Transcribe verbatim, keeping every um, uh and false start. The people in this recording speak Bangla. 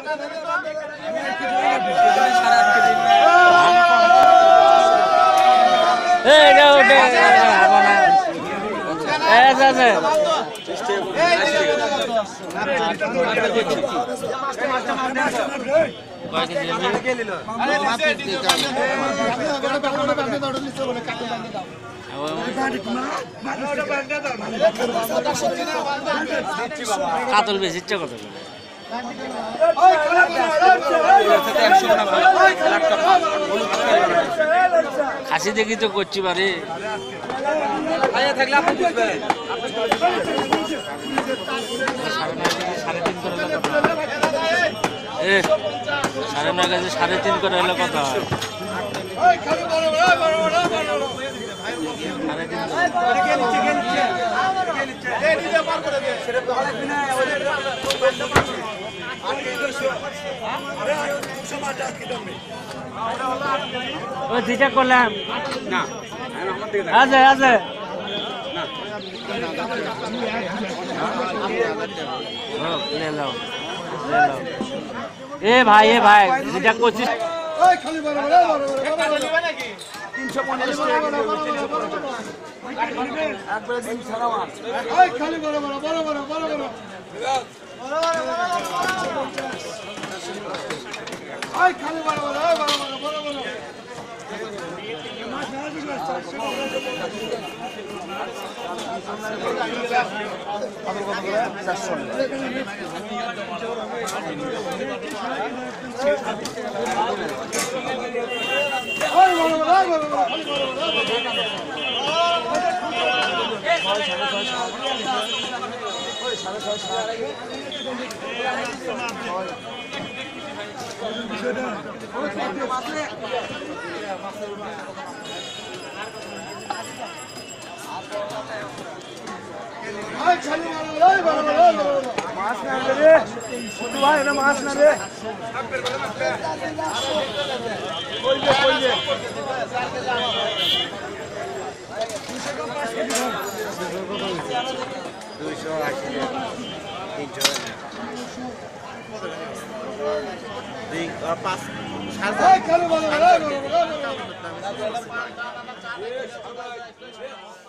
কাতল বেশি ইচ্ছা কত খাসি দেখি তো করছি বাড়ি সাড়ে তিন করে সাড়ে নয় কাছে সাড়ে তিন করে হলে কথা হয় সাড়ে তিন ওই দুইটা করলাম না আছে আছে এ ভাই এ ভাই দুইটা করছিস তিনশো পঞ্চাশ মাছ না রে ছোট ভাই এটা মাছ না রে কই যে কই যে দুইশো আশি তিনশো দুই পাঁচ সাড়ে